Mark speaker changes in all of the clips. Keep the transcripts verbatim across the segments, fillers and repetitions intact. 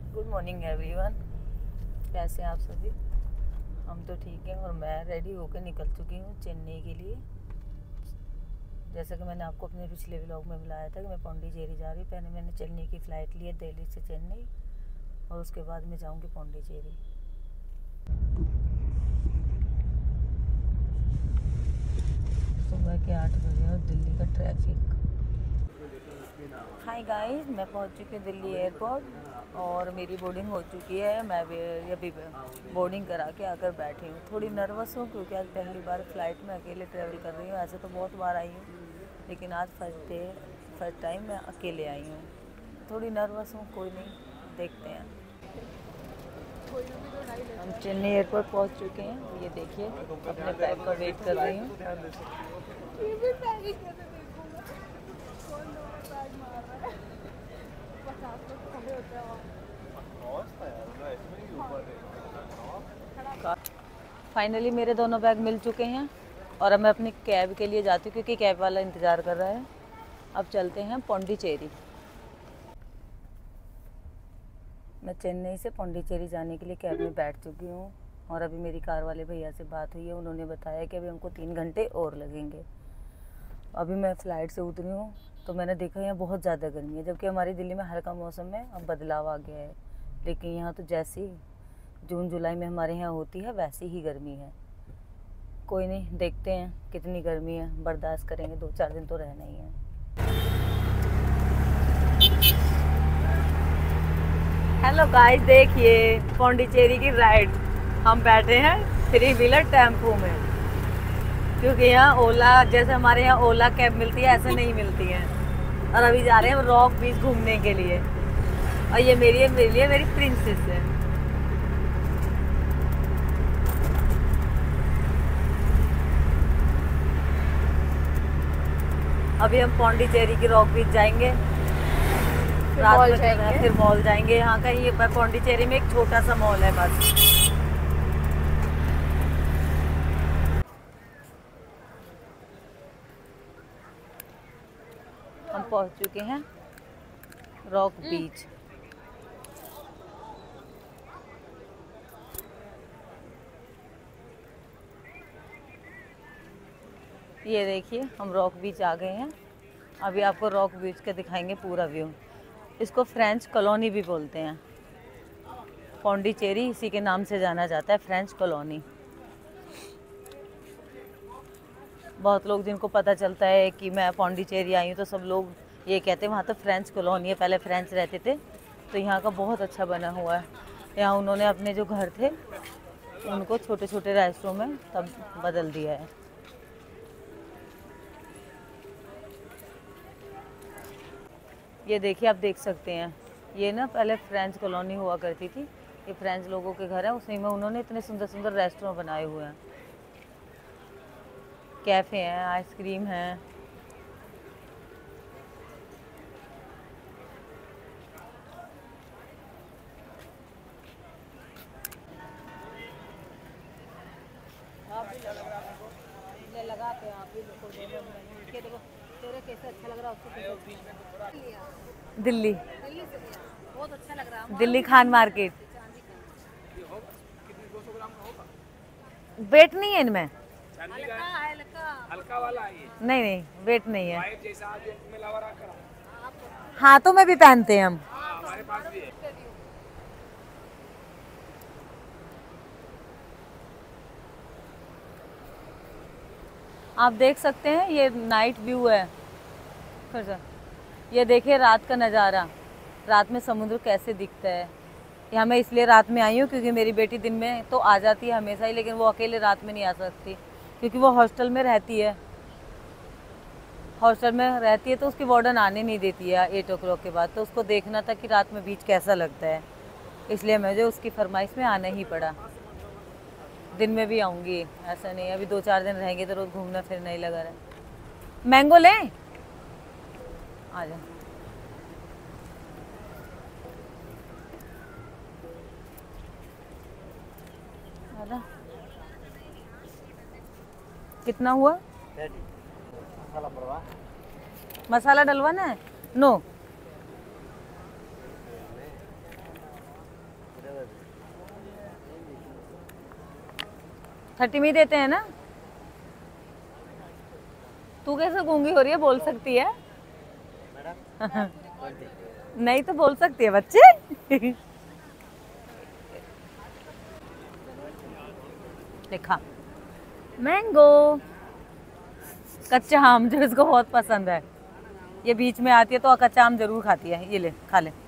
Speaker 1: Good morning everyone, कैसे हैं आप सभी। हम तो ठीक हैं और मैं रेडी होकर निकल चुकी हूँ चेन्नई के लिए। जैसा कि मैंने आपको अपने पिछले व्लॉग में बुलाया था कि मैं पौंडीचेरी जा रही हूँ। पहले मैंने चेन्नई की फ़्लाइट ली है दिल्ली से चेन्नई और उसके बाद मैं जाऊँगी पौंडीचेरी। सुबह के आठ बजे और दिल्ली का ट्रैफिक। हाय गाइस, मैं पहुंच चुकी हूँ दिल्ली एयरपोर्ट और मेरी बोर्डिंग हो चुकी है। मैं भी अभी बोर्डिंग करा के आकर बैठी हूँ। थोड़ी नर्वस हूँ क्योंकि आज पहली बार फ्लाइट में अकेले ट्रैवल कर रही हूँ। ऐसे तो बहुत बार आई हूँ लेकिन आज फर्स्ट डे फर्स्ट टाइम मैं अकेले आई हूँ। थोड़ी नर्वस हूँ, कोई नहीं, देखते हैं। हम चेन्नई एयरपोर्ट पहुँच चुके हैं। ये देखिए, अपने बैग का वेट कर रही हूँ। फाइनली मेरे दोनों बैग मिल चुके हैं और अब मैं अपनी कैब के लिए जाती हूँ क्योंकि कैब वाला इंतज़ार कर रहा है। अब चलते हैं पौंडीचेरी। मैं चेन्नई से पौंडीचेरी जाने के लिए कैब में बैठ चुकी हूँ और अभी मेरी कार वाले भैया से बात हुई है। उन्होंने बताया कि अभी हमको तीन घंटे और लगेंगे। अभी मैं फ़्लाइट से उतरी हूँ तो मैंने देखा यहाँ बहुत ज़्यादा गर्मी है, जबकि हमारी दिल्ली में हल्का मौसम में अब बदलाव आ गया है। लेकिन यहाँ तो जैसी जून जुलाई में हमारे यहाँ होती है वैसी ही गर्मी है। कोई नहीं, देखते हैं कितनी गर्मी है, बर्दाश्त करेंगे, दो चार दिन तो रहना ही है। हेलो गाइस, देखिए पौंडीचेरी की राइड। हम बैठे हैं थ्री व्हीलर टेम्पो में क्योंकि यहाँ ओला, जैसे हमारे यहाँ ओला कैब मिलती है ऐसे नहीं मिलती है। और अभी जा रहे हैं रॉक बीच घूमने के लिए और ये मेरी मेरे लिए मेरी प्रिंसेस है। अभी हम पौंडीचेरी की रॉक बीच जाएंगे, रात में जाएंगे, फिर मॉल जाएंगे। यहाँ का ये पौंडीचेरी में एक छोटा सा मॉल है बस। हम पहुँच चुके हैं रॉक बीच। ये देखिए, हम रॉक बीच आ गए हैं। अभी आपको रॉक बीच का दिखाएंगे पूरा व्यू। इसको फ्रेंच कॉलोनी भी बोलते हैं। पौंडीचेरी इसी के नाम से जाना जाता है, फ्रेंच कॉलोनी। बहुत लोग जिनको पता चलता है कि मैं पौंडीचेरी आई हूँ तो सब लोग ये कहते हैं वहाँ तो फ्रेंच कॉलोनी है, पहले फ्रेंच रहते थे। तो यहाँ का बहुत अच्छा बना हुआ है। यहाँ उन्होंने अपने जो घर थे उनको छोटे छोटे रेस्टोरों में तब बदल दिया है। ये देखिए, आप देख सकते हैं, ये ना पहले फ्रेंच कॉलोनी हुआ करती थी। ये फ्रेंच लोगों के घर है, उसी में उन्होंने इतने सुंदर सुंदर रेस्टोरेंट बनाए हुए हैं। कैफ़े हैं, आइसक्रीम हैं। लगा के आप भी देखो तेरे कैसे अच्छा लग रहा है उसको। दिल्ली दिल्ली से बहुत अच्छा लग रहा है। दिल्ली खान मार्केट। वेट नहीं है इनमें, हल्का वाला है। नहीं नहीं, वेट नहीं है। हाथों में भी पहनते हैं हम। हमारे पास भी है। आप देख सकते हैं ये नाइट व्यू है। ये देखिए रात का नज़ारा, रात में समुद्र कैसे दिखता है। यहाँ मैं इसलिए रात में आई हूँ क्योंकि मेरी बेटी दिन में तो आ जाती है हमेशा ही, लेकिन वो अकेले रात में नहीं आ सकती क्योंकि वो हॉस्टल में रहती है। हॉस्टल में रहती है तो उसकी वार्डन आने नहीं देती है एट ओ क्लॉक के बाद। तो उसको देखना था कि रात में बीच कैसा लगता है, इसलिए मुझे उसकी फरमाइश में आना ही पड़ा। दिन में भी आऊँगी, ऐसा नहीं, अभी दो चार दिन रहेंगे तो रोज़ घूमना फिरना ही लगा रहा। मैंगो लें, आ जाए। कितना हुआ? मसाला डलवाना है? नो, थर्टी में ही देते हैं ना। तू कैसे गूंगी हो रही है, बोल सकती है? नहीं तो बोल सकती है बच्चे। देखा मैंगो, कच्चा आम जो इसको बहुत पसंद है। ये बीच में आती है तो कच्चा आम जरूर खाती है। ये ले खा ले।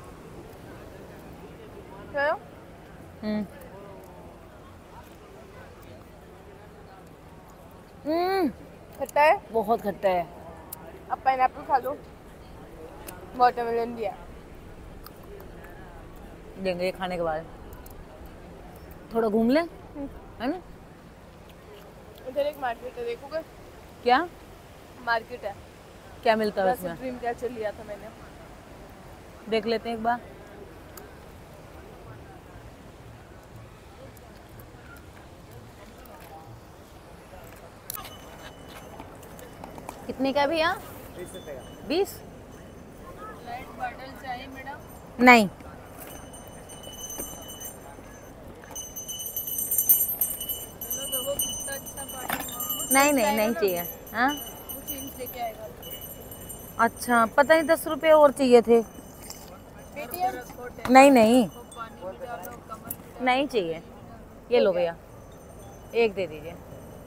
Speaker 1: हम्म हम्म
Speaker 2: खट्टा है,
Speaker 1: बहुत खट्टा है।
Speaker 2: अब पाइनएप्पल खा लो, वाटरमेलन भी है।
Speaker 1: देंगे ये खाने के बाद, थोड़ा घूम ले, है ना।
Speaker 2: इधर एक मार्केट है, देखोगे?
Speaker 1: क्या
Speaker 2: मार्केट है,
Speaker 1: क्या मिलता है
Speaker 2: वैसे
Speaker 1: उसमें?
Speaker 2: ड्रीम कैचर लिया था मैंने।
Speaker 1: देख लेते हैं एक बार। कितने का है भैया? बीस रुपए का। बीस?
Speaker 2: रेड बॉटल चाहिए मैडम?
Speaker 1: नहीं।
Speaker 2: चलो देखो कितना अच्छा पानी।
Speaker 1: नहीं नहीं नहीं चाहिए। हाँ
Speaker 2: वो चेंज लेके आएगा।
Speaker 1: अच्छा, पता नहीं दस रुपए और चाहिए थे।
Speaker 2: पेटीएम?
Speaker 1: नहीं नहीं
Speaker 2: पानी भी डालो, कमर भी
Speaker 1: नहीं चाहिए। ये लो भैया, एक दे दीजिए।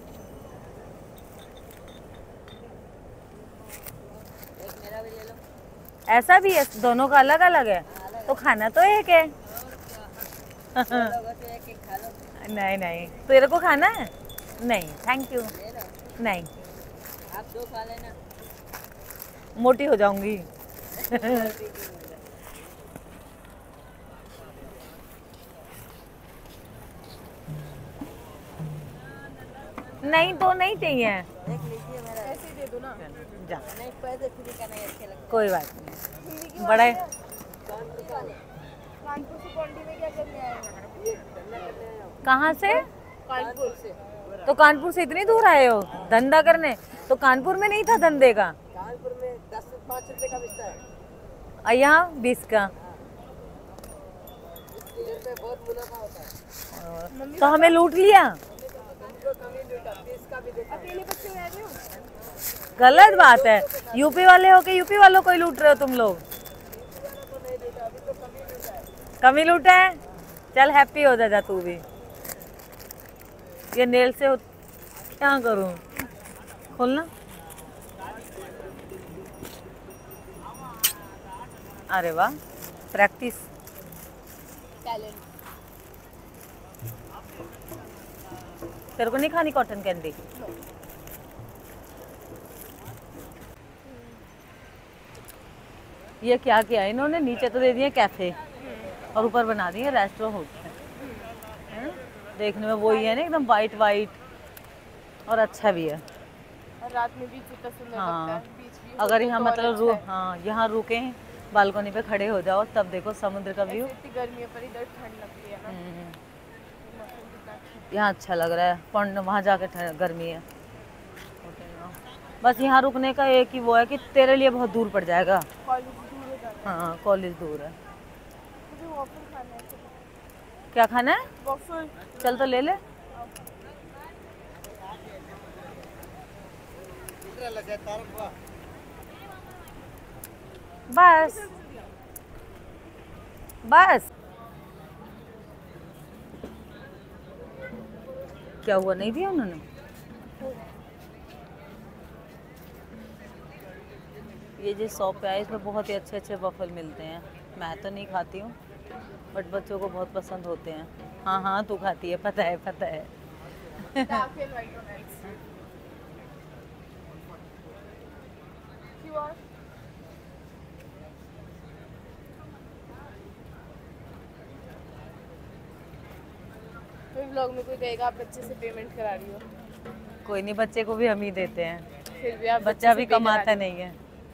Speaker 1: ऐसा भी है, दोनों का अलग अलग है तो खाना तो एक है। नहीं नहीं, तेरे को खाना है? नहीं थैंक यू। नहीं,
Speaker 2: आप दो खा लेना।
Speaker 1: मोटी हो जाऊंगी। नहीं तो नहीं चाहिए।
Speaker 2: देख लीजिए, मेरा ऐसे ही दे दो ना।
Speaker 1: जा,
Speaker 2: नहीं पैसे फ्री का नहीं अच्छे लगते।
Speaker 1: कोई बात नहीं।
Speaker 2: हिंदी की
Speaker 1: बड़ा
Speaker 2: बात है। कानपुर से पौंडी में क्या करने आए हो?
Speaker 1: कहाँ से?
Speaker 2: कानपुर से।
Speaker 1: तो कानपुर से इतनी दूर आए हो धंधा करने? तो कानपुर में नहीं था धंधे का?
Speaker 2: कानपुर में दस से पाँच रुपए का बिकता है
Speaker 1: और यहाँ बीस का।
Speaker 2: पे बहुत मुनाफा होता है।
Speaker 1: तो हमें लूट लिया।
Speaker 2: अकेले बच्चे रह रहे हो?
Speaker 1: गलत बात है। यूपी वाले हो के यूपी वालों को ही लूट रहे हो तुम लोग। कमी लूटा है? चल हैप्पी हो जा, जा तू भी। ये नेल से क्या करूं, खोलना। अरे वाह, प्रैक्टिस।
Speaker 2: टैलेंट।
Speaker 1: तेरे को नहीं खानी कॉटन कैंडी? ये क्या किया इन्होंने, नीचे तो दे दिए कैफे और ऊपर बना दिए रेस्टोरेंट होटल। देखने में वही है ना, एकदम वाइट वाइट, और अच्छा भी है।
Speaker 2: और रात में भी कितना सुंदर
Speaker 1: हाँ,
Speaker 2: लगता है। बीच भी
Speaker 1: अगर यहाँ
Speaker 2: तो
Speaker 1: मतलब
Speaker 2: और
Speaker 1: रू
Speaker 2: अच्छा है।
Speaker 1: हाँ यहाँ रुके बालकनी पे खड़े हो जाओ तब देखो समुद्र का व्यू।
Speaker 2: ऐसे इतनी गर्मी है पर इधर ठंड लगती है ना। मौसम कितना अच्छा।
Speaker 1: यहाँ अच्छा लग रहा है, पौंड वहाँ जाके ठंड- गर्मी है। बस यहाँ रुकने का एक ही वो है कि तेरे लिए बहुत दूर पड़ जाएगा।
Speaker 2: कॉलेज दूर हो जाता है।
Speaker 1: हाँ कॉलेज दूर है।
Speaker 2: मुझे वॉफल खाना है। चलो।
Speaker 1: क्या खाना है?
Speaker 2: वॉफल।
Speaker 1: चल तो ले ले। बस बस क्या हुआ, नहीं दिया उन्होंने? ये जो शॉप पे आए इसमें बहुत ही अच्छे अच्छे वफल मिलते हैं। मैं तो नहीं खाती हूँ बट बच्चों को बहुत पसंद होते हैं। हाँ हाँ तू खाती है, पता है पता है।
Speaker 2: Dark and white donuts. You are? तो व्लॉग में कोई कहेगा आप बच्चे से पेमेंट करा रही हो।
Speaker 1: कोई नहीं, बच्चे को भी हम ही देते हैं।
Speaker 2: फिर भी आप
Speaker 1: बच्चा
Speaker 2: बच्चे
Speaker 1: भी
Speaker 2: से pay करा
Speaker 1: कमाता
Speaker 2: रही
Speaker 1: नहीं है।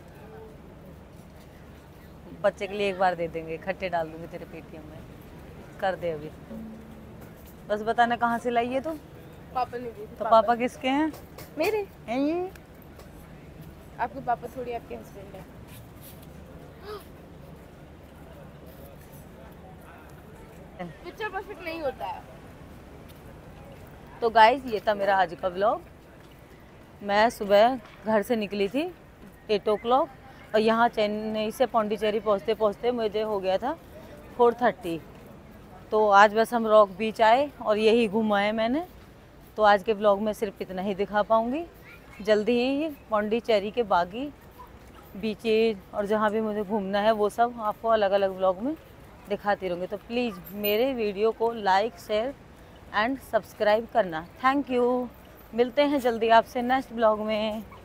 Speaker 1: बच्चे के लिए एक बार दे देंगे, खट्टे डाल दूंगी तेरे पेटीएम में, कर दे अभी। बस बताना कहाँ से लाई है तू?
Speaker 2: हो। पापा ने दी थी।
Speaker 1: तो पापा किसके हैं?
Speaker 2: मेरे।
Speaker 1: हैं ये?
Speaker 2: आपके पापा थोड़ी आपके हस्बैंड है। पिक्चर परफेक्ट नहीं होता है।
Speaker 1: तो गाइस ये था मेरा आज का ब्लॉग। मैं सुबह घर से निकली थी एट ओ क्लॉक और यहाँ चेन्नई से पौंडीचेरी पहुँचते पहुँचते मुझे हो गया था फोर थर्टी। तो आज बस हम रॉक बीच आए और यही घुमाए मैंने। तो आज के ब्लॉग में सिर्फ इतना ही दिखा पाऊँगी। जल्दी ही पौंडीचेरी के बाकी बीचेज और जहाँ भी मुझे घूमना है वो सब आपको अलग अलग ब्लॉग में दिखाती रहूँगी। तो प्लीज़ मेरे वीडियो को लाइक शेयर एंड सब्सक्राइब करना। Thank you. मिलते हैं जल्दी आपसे नेक्स्ट ब्लॉग में।